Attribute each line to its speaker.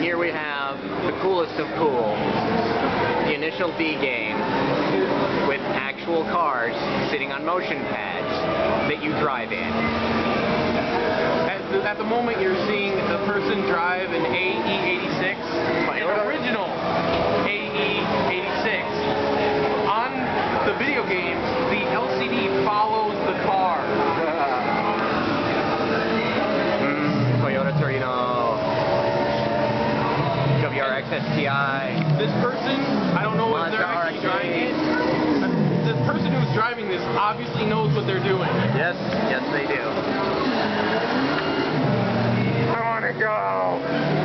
Speaker 1: here we have the coolest of cool, the Initial D game, with actual cars sitting on motion pads that you drive in.
Speaker 2: At the moment, you're seeing the person drive an AE86, an original AE86. On the video game, the LCD follows the car.
Speaker 1: Toyota Torino, WRX STI.
Speaker 2: This person, I don't know if they're actually driving it. The person who's driving this obviously knows what they're doing.
Speaker 1: Yes, yes they do. I want to go.